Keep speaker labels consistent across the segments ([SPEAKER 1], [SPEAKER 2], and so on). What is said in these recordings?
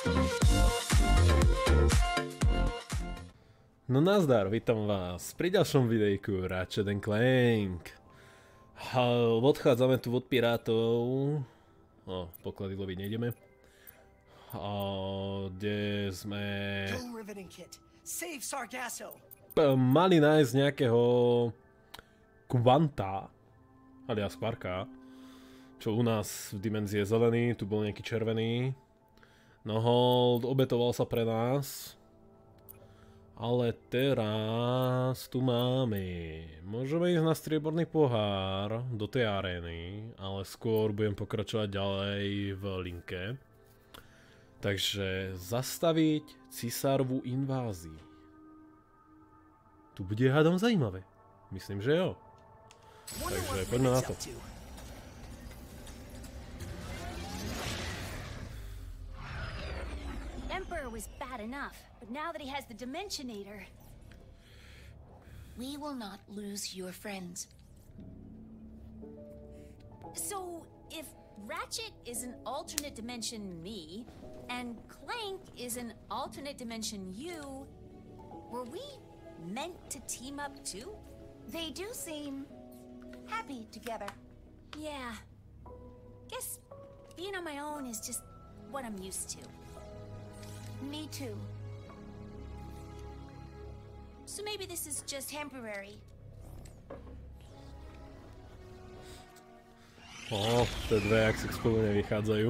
[SPEAKER 1] No nazdar, vítam vás pri ďalšom videjku Ratchet & Clank. Odchádzame tu od pirátov. Poklady loviť nejdeme. Kde sme mali nájsť nejakého Quanta, alias Quarka, čo u nás v dimenzii je zelený, tu bol nejaký červený. No hold, obetoval sa pre nás. Ale teraz tu máme. Môžeme ísť na strieborný pohár do tej arény, ale skôr budem pokračovať ďalej v linke. Takže zastaviť cisárovú inváziu. Tu bude hádam zaujímavé. Myslím, že jo. Takže poďme na to.
[SPEAKER 2] Emperor was bad enough, but now that he has the Dimensionator...
[SPEAKER 3] We will not lose your friends.
[SPEAKER 2] So, if Ratchet is an alternate dimension me, and Clank is an alternate dimension you, were we meant to team up too?
[SPEAKER 3] They do seem happy together.
[SPEAKER 2] Yeah. Guess being on my own is just what I'm used to.
[SPEAKER 3] Me too.
[SPEAKER 2] So maybe this is just temporary.
[SPEAKER 1] Tie dve, ak si spolu nevychádzajú.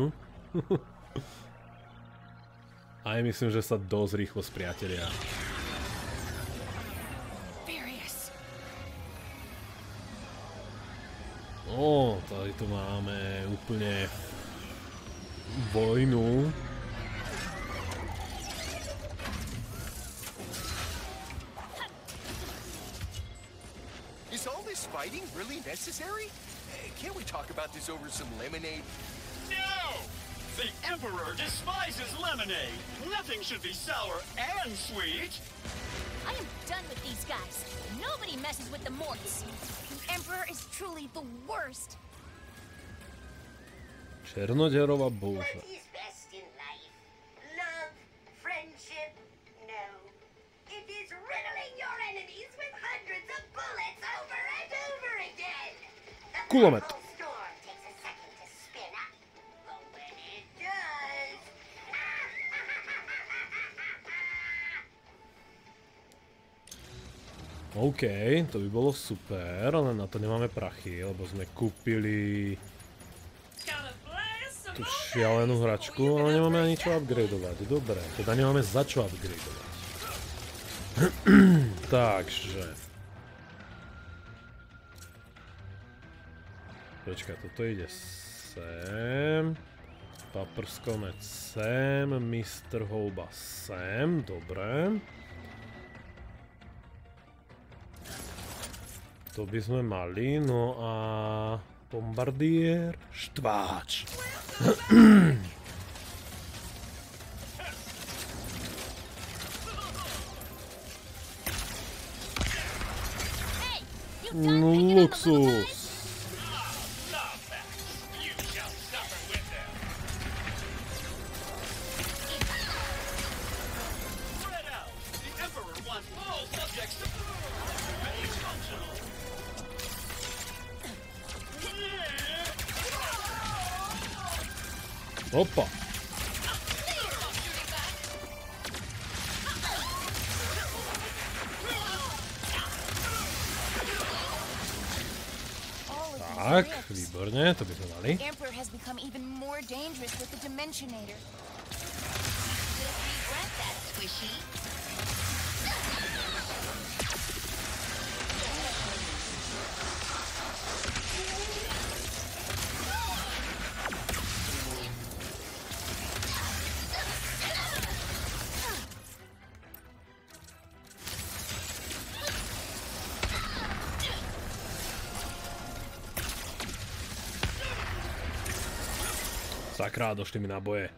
[SPEAKER 1] Aj myslím, že sa dosť rýchlo spriatelia. Tady tu máme úplne vojnu.
[SPEAKER 4] Is all this fighting really necessary? Can't we talk about this over some lemonade?
[SPEAKER 5] No! The Emperor despises lemonade. Nothing should be sour and sweet.
[SPEAKER 2] I am done with these guys. Nobody messes with the Morts. The Emperor is truly the worst.
[SPEAKER 1] Černoďarová bouřa.
[SPEAKER 6] What is best in life? Love? Friendship? No. It is riddling your enemies with hundreds of bullets over and over again. The
[SPEAKER 1] Kulomet.
[SPEAKER 6] purple storm takes a second to spin up, but when it does...
[SPEAKER 1] OK, to by bolo super, ale na to nemáme prachy, lebo sme kúpili tú šialenú hračku, ale nemáme ani čo upgradeovať. Dobre, teda nemáme za čo upgradeovať. Takže. Počkaj, toto ide sem. Paprskomec sem, Mr. Houba sem, dobre. To by sme mali, no a bombardier, štváč. Luxus. Opa. Tak, výborne, to by sme mali.
[SPEAKER 3] The Emperor has become even more dangerous with the Dimensionator.
[SPEAKER 6] You'll regret that, Squishy.
[SPEAKER 1] Sakra, došli mi náboje.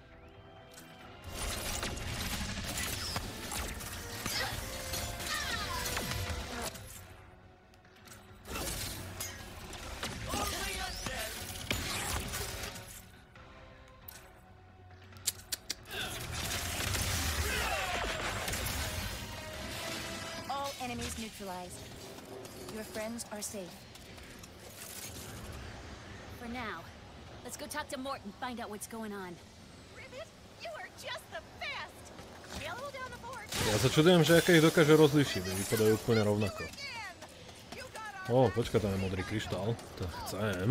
[SPEAKER 3] neutralized. Your friends are safe.
[SPEAKER 2] For now. Let's go talk to Mort and find out what's going on.
[SPEAKER 6] Rivet, you are just the best. Yellow down the board.
[SPEAKER 1] Ja sa čudujem, že aké ich dokáže rozlíšiť, vypadajú úplne rovnako. Počkaj, tam je modrý kryštál, to chcem.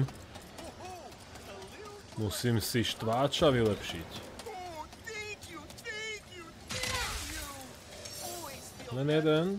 [SPEAKER 1] Musím si štváča vylepšiť. Len jeden.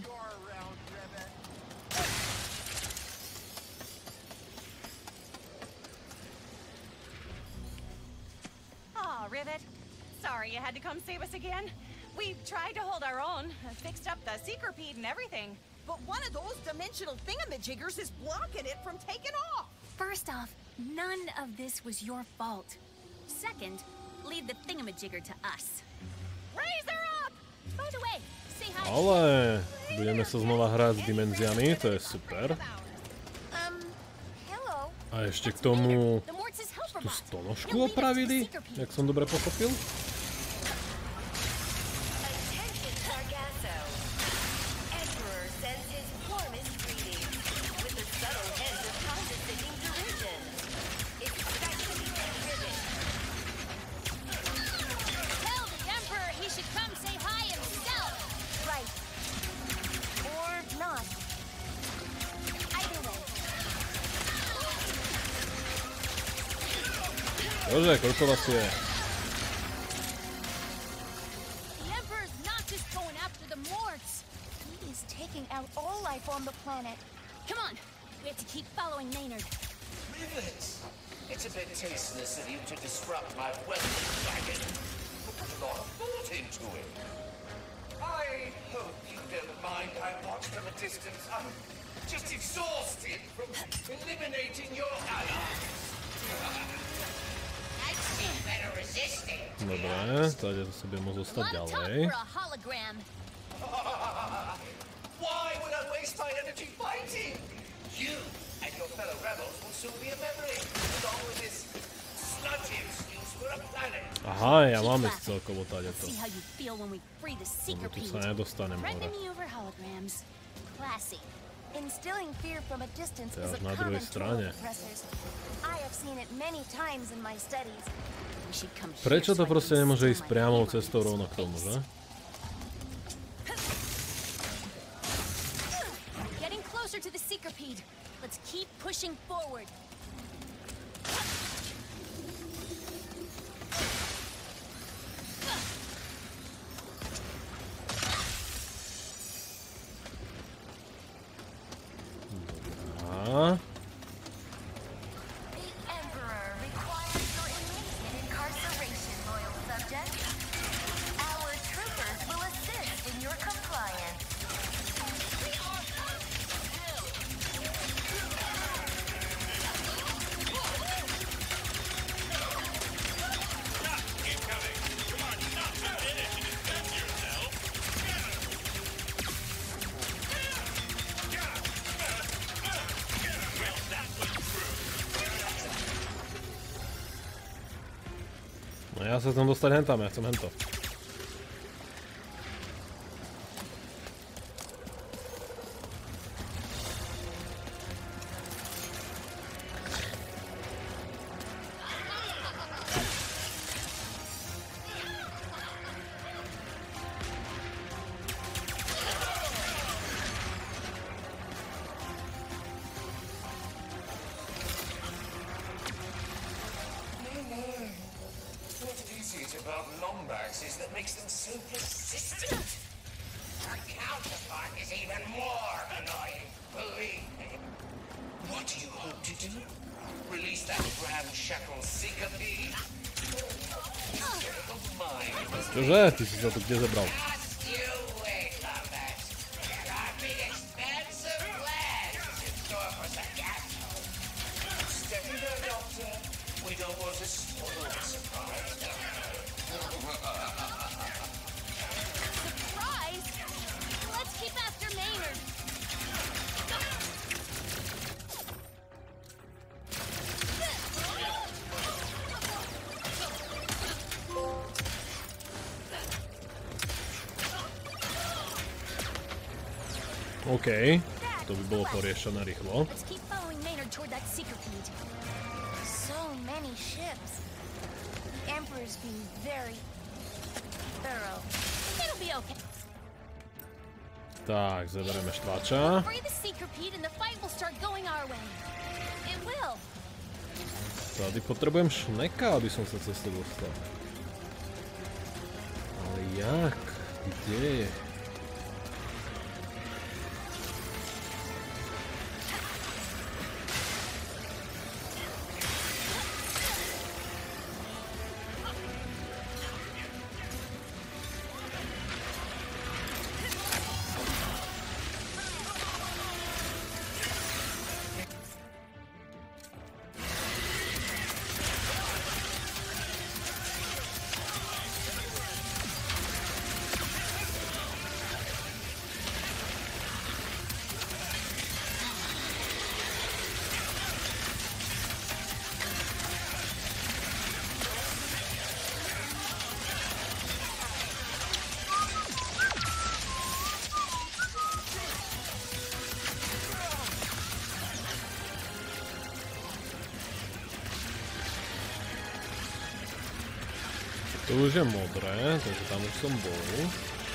[SPEAKER 7] Rivet. Sorry you had to come save us again. We tried to hold our own, fixed up the Seekerpede and everything.
[SPEAKER 3] But one of those dimensional thingamajiggers is blocking it from taking off.
[SPEAKER 2] First off, none of this was your fault. Second, leave the thingamajigger to us.
[SPEAKER 7] Raise her up!
[SPEAKER 2] By the way, say hi.
[SPEAKER 1] Ale budeme sa znova hrať s dimenziami, to je super.
[SPEAKER 3] Hello.
[SPEAKER 1] A ešte k tomu
[SPEAKER 2] The Mort's helper
[SPEAKER 1] tú
[SPEAKER 2] bot.
[SPEAKER 1] stonožku
[SPEAKER 2] He'll lead us to
[SPEAKER 1] opravili,
[SPEAKER 2] Seekerpede.
[SPEAKER 1] jak som dobre pochopil.
[SPEAKER 6] Attention, Sargasso. Emperor sends his warmest greetings with a subtle hint of condescending derision. Expect to be driven.
[SPEAKER 2] Tell the Emperor he should come say hi himself.
[SPEAKER 3] Right. Or not. Either way.
[SPEAKER 1] Bože, koľko vás je?
[SPEAKER 2] The Emperor's not just going after the Morts.
[SPEAKER 3] He is taking out all life on the planet.
[SPEAKER 2] Come on, we have to keep following Maynard.
[SPEAKER 8] Rivets! It's a bit tasteless of you to disrupt my welcome wagon. Put a lot of thought into it. I hope you don't mind I watch from a distance. I'm just exhausted from eliminating your allies.
[SPEAKER 6] I'd say better resisting.
[SPEAKER 1] Dobre, tady to sobie môžu
[SPEAKER 2] A
[SPEAKER 1] zostať
[SPEAKER 2] lot of talk
[SPEAKER 1] ďalej.
[SPEAKER 2] for a hologram.
[SPEAKER 8] Why would I waste my energy fighting? You and your fellow rebels will soon be a memory, along with this sludgy excuse for a planet.
[SPEAKER 1] Aha, ja
[SPEAKER 2] Keep
[SPEAKER 1] mám
[SPEAKER 2] laughing.
[SPEAKER 1] ísť celkovo tadeto.
[SPEAKER 2] See how you feel when we free the
[SPEAKER 1] Lebo tu
[SPEAKER 2] Seekerpede.
[SPEAKER 1] sa nedostanem hore.
[SPEAKER 2] Friending me over holograms. Classy.
[SPEAKER 3] Instilling fear from a distance
[SPEAKER 1] To je
[SPEAKER 3] is
[SPEAKER 1] až
[SPEAKER 3] a
[SPEAKER 1] na
[SPEAKER 3] common
[SPEAKER 1] druhej
[SPEAKER 3] tool
[SPEAKER 1] strane.
[SPEAKER 3] of oppressors. I have seen it many times in my studies.
[SPEAKER 2] We should come here
[SPEAKER 1] Prečo
[SPEAKER 2] so
[SPEAKER 1] to
[SPEAKER 2] I can
[SPEAKER 1] proste nemôže
[SPEAKER 2] instill
[SPEAKER 1] ísť
[SPEAKER 2] my
[SPEAKER 1] priamou
[SPEAKER 2] hammer
[SPEAKER 1] cestou
[SPEAKER 2] into
[SPEAKER 1] rovno
[SPEAKER 2] his
[SPEAKER 1] k tomu,
[SPEAKER 2] face.
[SPEAKER 1] že?
[SPEAKER 2] Getting closer to the Seekerpede. Let's keep pushing forward.
[SPEAKER 1] A
[SPEAKER 6] The Emperor requires your immediate incarceration, loyal subject. Our troopers will assist in your compliance.
[SPEAKER 1] no ja sa tam dostať hentam, ja chcem hento.
[SPEAKER 8] What is it about Lombax is that makes them so persistent? Our counterpart is even more annoying, believe me. What do you hope to do? Release that ramshackle Seekerpede? Of mine.
[SPEAKER 1] Čože? Ty si sa tu kde zabral?
[SPEAKER 8] Just you wait, Lombax. Our big expensive plans in store for Sargasso. Steady there, Doctor. We don't want to spoil the surprise.
[SPEAKER 2] Surprise! Let's keep after Maynard.
[SPEAKER 1] OK, to by bolo poriešené rýchlo.
[SPEAKER 2] Let's keep following Maynard toward that seeker pit. So many ships. The Emperor's being very thorough. It'll be okay.
[SPEAKER 1] Tak, zaberieme štváča.
[SPEAKER 2] Free the seeker pit and the fight will start going our way. It will.
[SPEAKER 1] Tady potrebujem šneka, aby som sa cez to dostal. Ale jak? Kde? To už je modré, takže tam už som bol.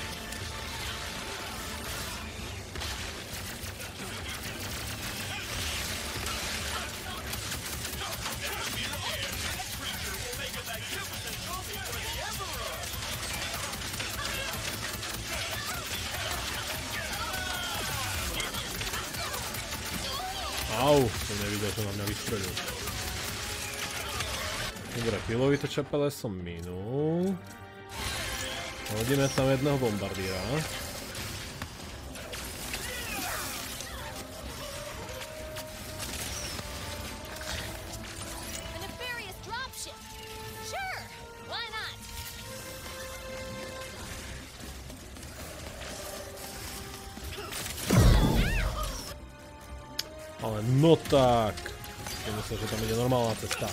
[SPEAKER 1] Au, som nevidel, že na mňa vystrelil. Dobre, pilovité čepele som minul. Hodíme tam jedného bombardíra. Ale no tak. Ja myslím, že tam ide normálna cesta.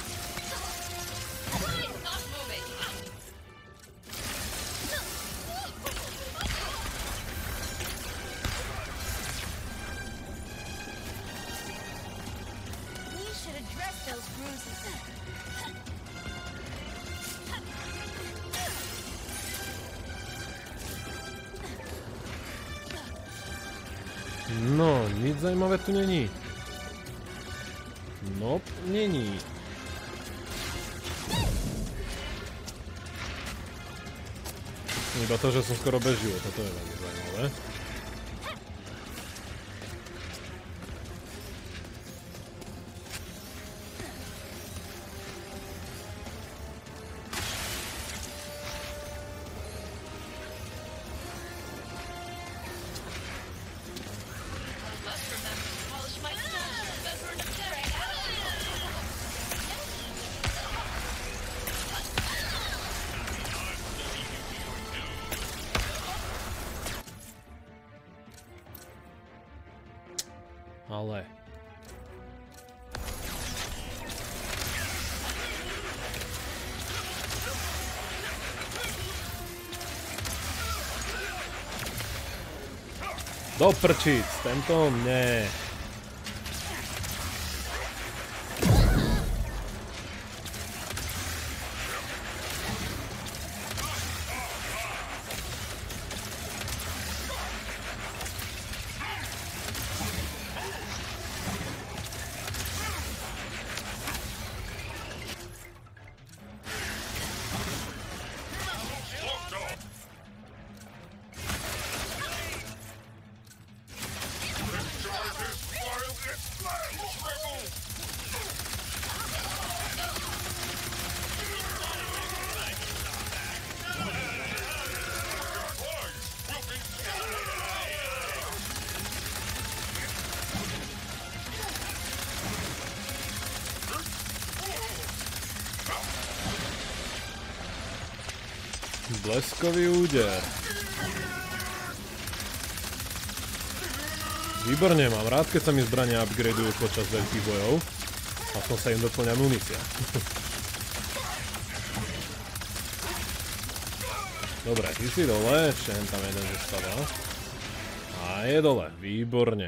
[SPEAKER 1] No, nic zajímavé tu není. Nope, není. Iba to, že som skoro bez života, to je veľmi zajímavé. Ale... Do prčíc, tento ne. Bleskový úder. Výborne, mám rád, keď sa mi zbrania upgradeujú počas veľkých bojov. Aspoň sa im doplňa munícia. Dobre, ty si dole, ešte jen tam jeden zostava. A je dole, výborne.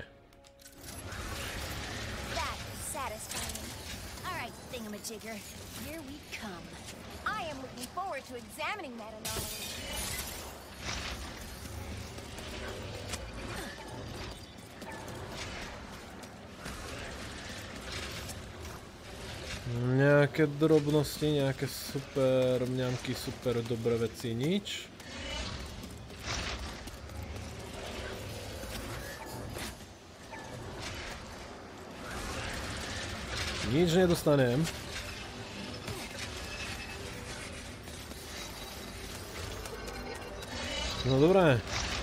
[SPEAKER 2] That is satisfying. All right, thingamajigger, here we come.
[SPEAKER 9] I am looking forward to examining that anomaly.
[SPEAKER 1] Nejaké drobnosti, nejaké super mňamky, super dobré veci, nič. Nič nedostanem. No dobré.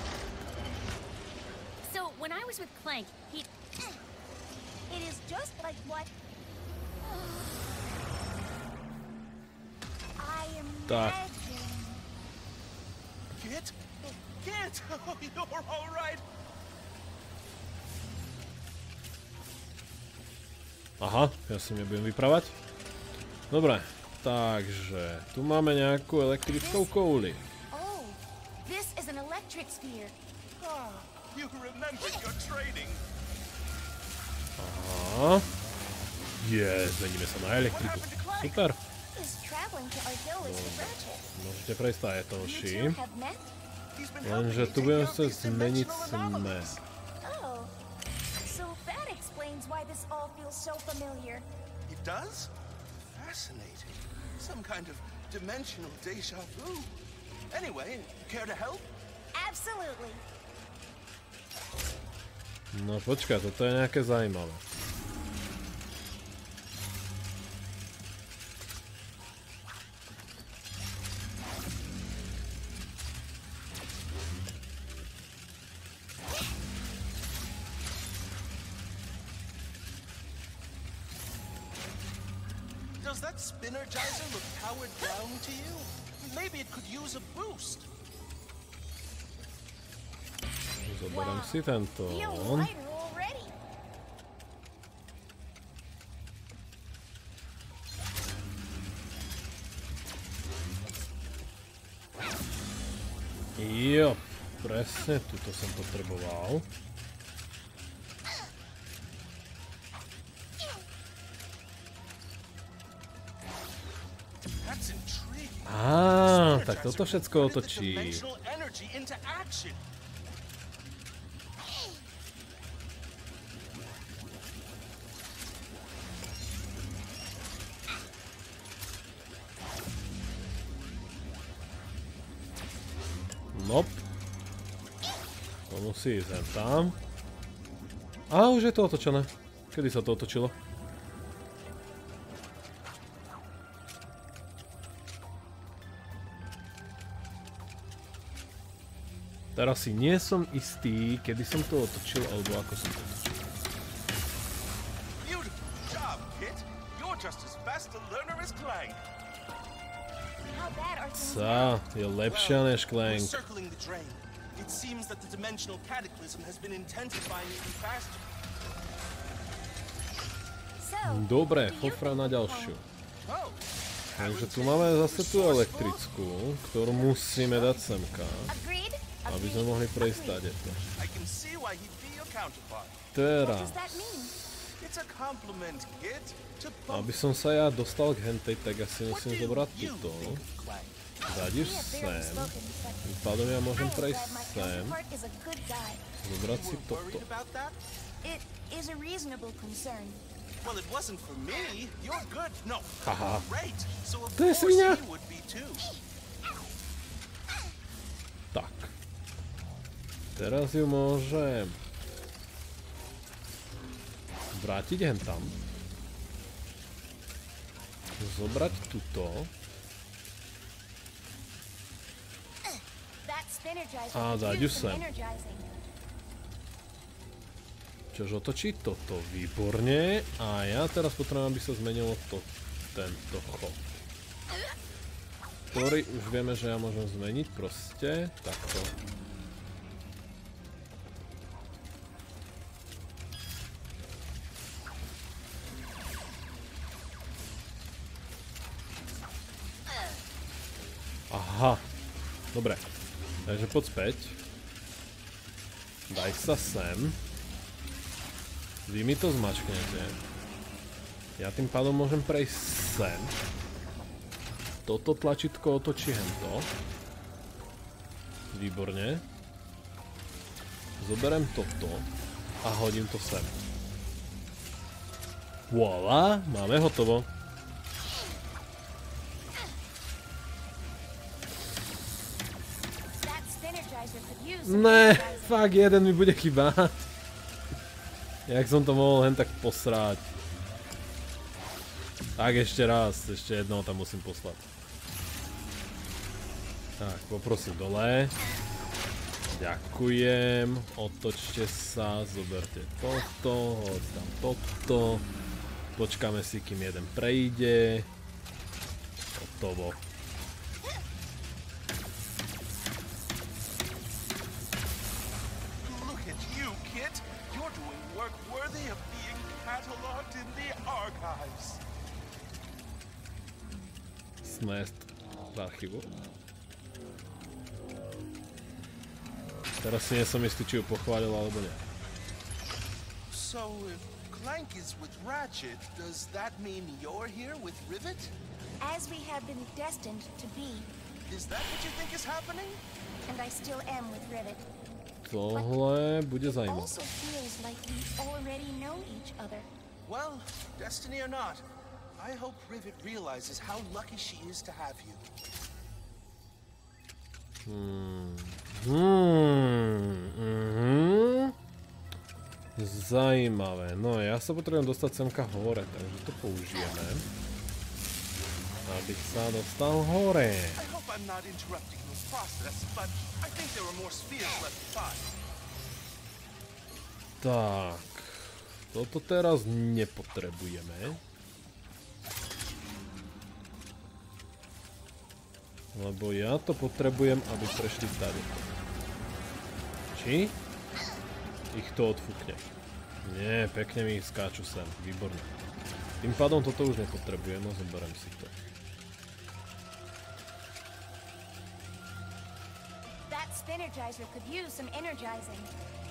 [SPEAKER 2] So, when I was with Clank, he...
[SPEAKER 9] It is just like what I
[SPEAKER 1] Tak.
[SPEAKER 9] imagined.
[SPEAKER 4] Kit? Kit! Oh, you're all right.
[SPEAKER 1] Aha, ja si nebudem vypravať. Dobre, takže tu máme nejakú elektrickou kouli.
[SPEAKER 9] Oh, this is an electric sphere.
[SPEAKER 4] Ah, you remembered your training.
[SPEAKER 1] Aha. Zmeníme sa na elektriku. Super.
[SPEAKER 9] Is traveling to Argolis with Ratchet.
[SPEAKER 1] Môžete prejsť aj to,
[SPEAKER 9] You
[SPEAKER 1] ši.
[SPEAKER 9] two have met?
[SPEAKER 4] He's been
[SPEAKER 1] Lenže
[SPEAKER 4] helping
[SPEAKER 1] tu
[SPEAKER 4] me
[SPEAKER 1] budem
[SPEAKER 4] take out
[SPEAKER 1] chcieť
[SPEAKER 4] these
[SPEAKER 1] zmeniť
[SPEAKER 4] dimensional
[SPEAKER 1] smer.
[SPEAKER 4] anomalies.
[SPEAKER 9] Oh, so that explains why this all feels so familiar.
[SPEAKER 4] It does? Fascinating. Some kind of dimensional deja vu. Anyway, care to help?
[SPEAKER 9] Absolutely.
[SPEAKER 1] No počkaj, toto je nejaké zaujímavé.
[SPEAKER 4] Does that spinnergizer look powered down to you? Maybe it could use a boost.
[SPEAKER 1] Zoberiem si tento.
[SPEAKER 9] Feel lighter already.
[SPEAKER 1] Jo, presne, tuto som potreboval.
[SPEAKER 4] That's intriguing.
[SPEAKER 1] Á, tak toto
[SPEAKER 4] Spinnergizer
[SPEAKER 1] všetko
[SPEAKER 4] converted the
[SPEAKER 1] otočí.
[SPEAKER 4] dimensional energy into action.
[SPEAKER 1] Nope. To musí ísť sem tam. Á, už je to otočené. Kedy sa to otočilo? Teraz si nie som istý, kedy som to otočil, alebo ako som to otočil.
[SPEAKER 4] Beautiful job, Kit. You're just as fast a learner as Clank.
[SPEAKER 9] How bad are things?
[SPEAKER 1] Sa, je lepšia než
[SPEAKER 4] We're
[SPEAKER 1] Clank.
[SPEAKER 4] circling the drain. It seems that the dimensional cataclysm has been intensifying even faster.
[SPEAKER 9] So,
[SPEAKER 1] Dobre,
[SPEAKER 9] do you
[SPEAKER 1] fofra
[SPEAKER 9] think
[SPEAKER 1] na
[SPEAKER 9] the
[SPEAKER 1] ďalšiu.
[SPEAKER 4] Oh,
[SPEAKER 1] Takže tu máme zase tú elektrickú, ktorú musíme dať semka,
[SPEAKER 9] Agreed?
[SPEAKER 1] aby sme mohli prejsť tadeto.
[SPEAKER 4] I can see why he'd be your counterpart.
[SPEAKER 9] What
[SPEAKER 1] Teraz,
[SPEAKER 9] does that mean?
[SPEAKER 4] It's a compliment, Kit. To
[SPEAKER 1] aby
[SPEAKER 4] both.
[SPEAKER 1] som sa ja dostal k hentej, tak asi
[SPEAKER 4] What
[SPEAKER 1] musím
[SPEAKER 4] do
[SPEAKER 1] zobrať
[SPEAKER 4] you
[SPEAKER 1] túto.
[SPEAKER 4] think of Clank?
[SPEAKER 1] Dať ju
[SPEAKER 9] We have barely
[SPEAKER 1] sem.
[SPEAKER 9] spoken, but
[SPEAKER 1] Tým pádom ja
[SPEAKER 9] I
[SPEAKER 1] môžem
[SPEAKER 9] am
[SPEAKER 1] prejsť
[SPEAKER 9] glad my
[SPEAKER 1] sem,
[SPEAKER 9] counterpart is a good guy.
[SPEAKER 1] zobrať
[SPEAKER 4] You
[SPEAKER 1] si
[SPEAKER 4] were
[SPEAKER 1] toto.
[SPEAKER 4] worried about that?
[SPEAKER 9] It is a reasonable concern.
[SPEAKER 4] Well, it wasn't for me. You're good. No.
[SPEAKER 1] Haha.
[SPEAKER 4] Great. So of
[SPEAKER 1] To je
[SPEAKER 4] course
[SPEAKER 1] svinia.
[SPEAKER 4] he would be too.
[SPEAKER 1] Tak. Teraz ju môžem vrátiť hen tam. Zobrať tuto.
[SPEAKER 9] That spinnergizer
[SPEAKER 1] A
[SPEAKER 9] could
[SPEAKER 1] dať ju
[SPEAKER 9] use some
[SPEAKER 1] sem.
[SPEAKER 9] energizing.
[SPEAKER 1] Čož otočí toto, výborne. A ja teraz potrebujem, aby sa zmenilo tento chod. Ktorý už vieme, že ja môžem zmeniť proste takto. Aha, dobre. Takže poď späť. Daj sa sem. Vy mi to zmačknete. Ja tým pádom môžem prejsť sem. Toto tlačítko otočí hento. Výborne. Zoberiem toto a hodím to sem. Voilà, máme hotovo. Ne, fakt jeden mi bude chýbať. Jak som to mohol hen tak posrať. Tak ešte raz, ešte jednoho tam musím poslať. Tak, poprosím dole. Ďakujem, otočte sa, zoberte toto, hoď tam toto. Počkáme si, kým jeden prejde. Hotovo.
[SPEAKER 4] Look at you, kid. You're doing work worthy of being cataloged in the archives.
[SPEAKER 1] Snést z archívu. Teraz si nie som istý, či ju pochválil alebo nie.
[SPEAKER 4] So, if Clank is with Ratchet, does that mean you're here with Rivet?
[SPEAKER 9] As we have been destined to be.
[SPEAKER 4] Is that what you think is happening?
[SPEAKER 9] And I still am with Rivet.
[SPEAKER 1] Tohle bude zaujímavé.
[SPEAKER 9] Also feels like we already know each other.
[SPEAKER 4] Well, destiny or not, I hope Rivet realizes how lucky she is to have you.
[SPEAKER 1] Zajímavé. No ja sa potrebujem dostať semka hore, takže to použijeme. Aby sa dostal hore.
[SPEAKER 4] I hope I'm not interrupting your process, but I think there are more spheres left to find.
[SPEAKER 1] Tak. Toto teraz nepotrebujeme. Lebo ja to potrebujem, aby prešli tady. Či? Ich to odfúkne. Nie, pekne mi skáču sem. Výborné. Tým pádom toto už nepotrebujem, no zoberiem si to.
[SPEAKER 9] That Spinergizer could use some energizing.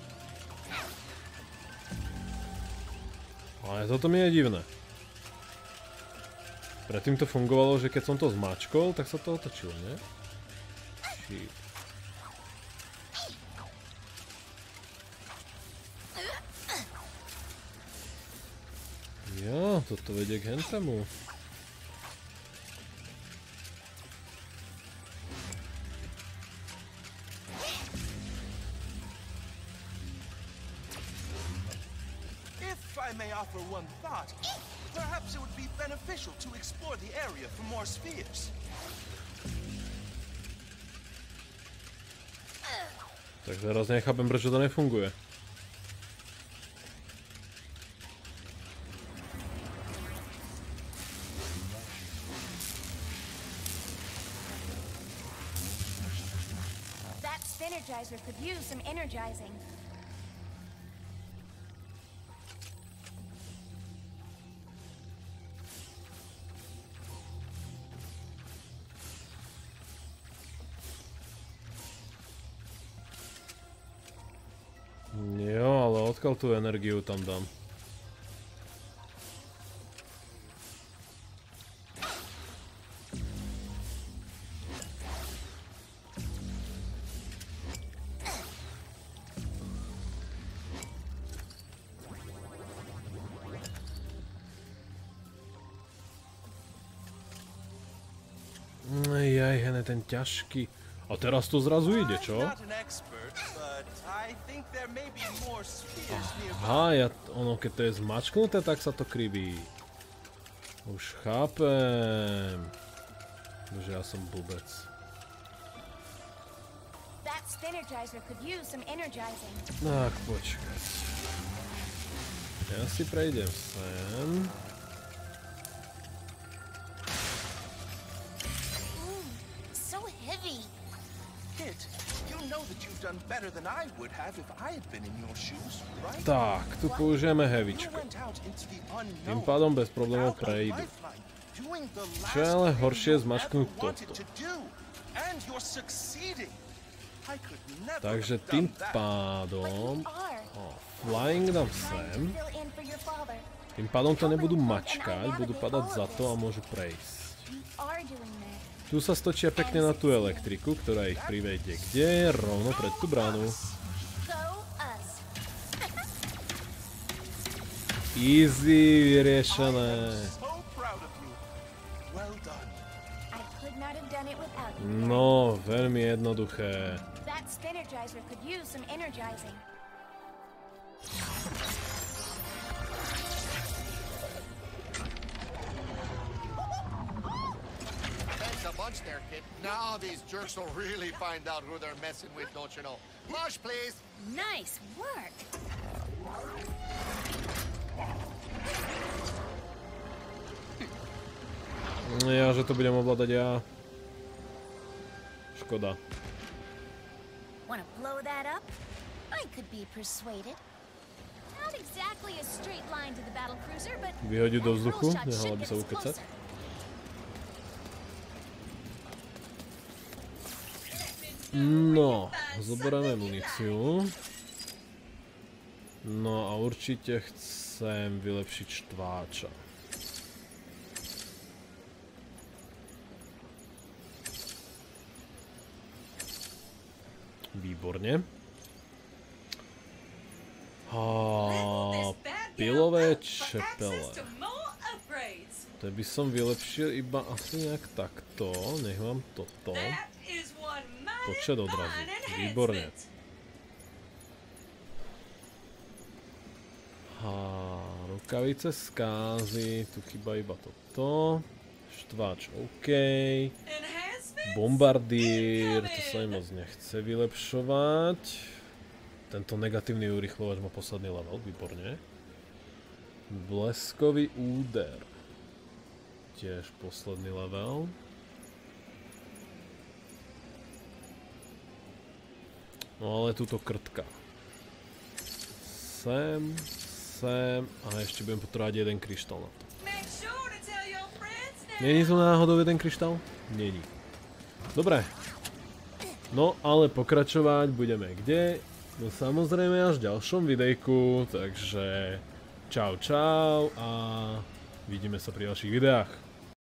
[SPEAKER 1] Ale toto mi je divné. Predtým to fungovalo, že keď som to zmačkol, tak sa to otočilo, nie? Shit. Jo, toto vedie k hentemu.
[SPEAKER 4] If I may offer one thought, perhaps it would be beneficial to explore the area for more spheres.
[SPEAKER 1] Tak teraz nechápem, prečo to nefunguje.
[SPEAKER 9] That Spinergizer could use some energizing.
[SPEAKER 1] Jo, ale odkiaľ tú energiu tam dám? Jaj, hene ten ťažký. A teraz to zrazu ide, čo? Aha, ono keď to je zmačknuté, tak sa to kriví. Už chápem. Bože, ja som blbec. Tak, počkaj. Ja si prejdem sem. Tak, tu použijeme heavyčko. Tým pádom bez problémov prejdu. Čo je ale horšie zmačknúť toto. Takže tým pádom... Flying dám sem. Tým pádom to nebudú mačkať, budú padať za to a môžu prejsť. Tu sa stočia pekne na tú elektriku, ktorá ich privedie kde? Rovno pred tú bránu. Easy, vyriešené. No, veľmi jednoduché.
[SPEAKER 8] Thanks a bunch there, kid. Now these jerks will really find out who they're messing with, don't you know? Flush, please.
[SPEAKER 2] Nice work.
[SPEAKER 1] Ja, že to budem ovládať ja. Škoda.
[SPEAKER 9] Wanna blow that up? I could be persuaded.
[SPEAKER 2] Not exactly a straight line to the battle cruiser, but
[SPEAKER 1] Vyhodiť do vzduchu, nehala by sa ukecať. No, zoberieme muníciu. No a určite chcem vylepšiť štváča. Výborne. Pilové čepele. To by som vylepšil iba asi nejak takto. Nech mám toto. Počet odrazu. Výborne. Rukavice skázy. Tu chýba iba toto. Štváč OK. Bombardír. To sa mi moc nechce vylepšovať. Tento negatívny urýchlovač má posledný level. Výborne. Bleskový úder. Tiež posledný level. No ale túto krtka. Sem a ešte budem potrebovať jeden kryštál na to. Není tu náhodou jeden kryštál? Není. Dobre. No ale pokračovať budeme kde? No samozrejme až v ďalšom videjku, takže čau a vidíme sa pri ďalších videách.